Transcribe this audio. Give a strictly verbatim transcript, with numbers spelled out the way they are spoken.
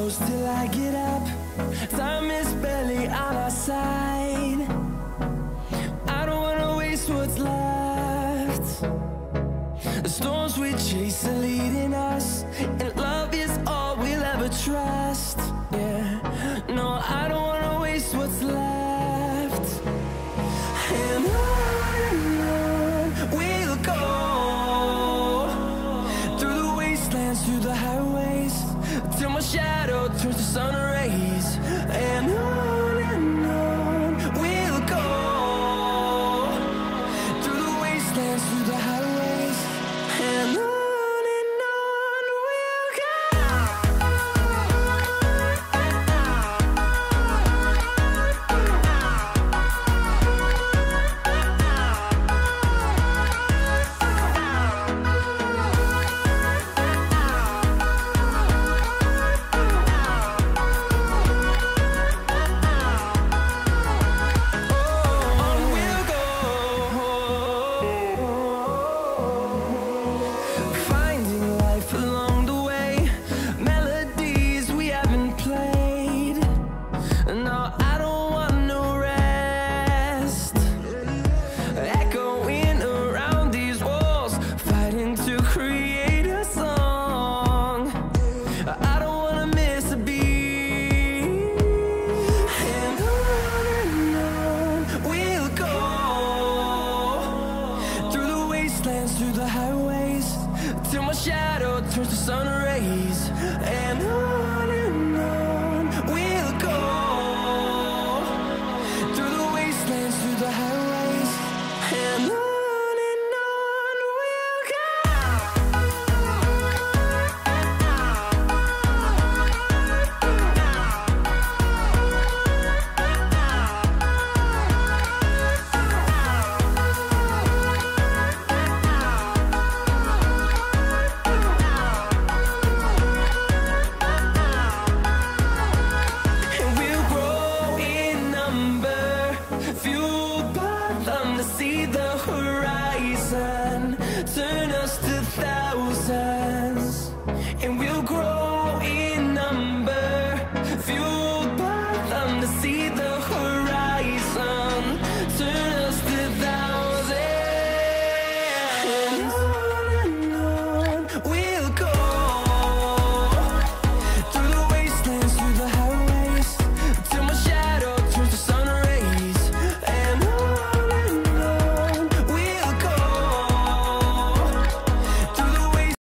close till I get up. Time is barely on our side. I don't wanna waste what's left. The storms we chase are leading us, and love is all we'll ever trust. Yeah, no, I don't wanna waste what's left. And on and on we'll go, through the wastelands, through the highways, till my shadow turns to sun rays. And on and on we'll go, through the wastelands, through the highways, and on. Through the highways, till my shadow turns to sun rays. And on and on we'll go, through the wastelands, through the highways, and on. See the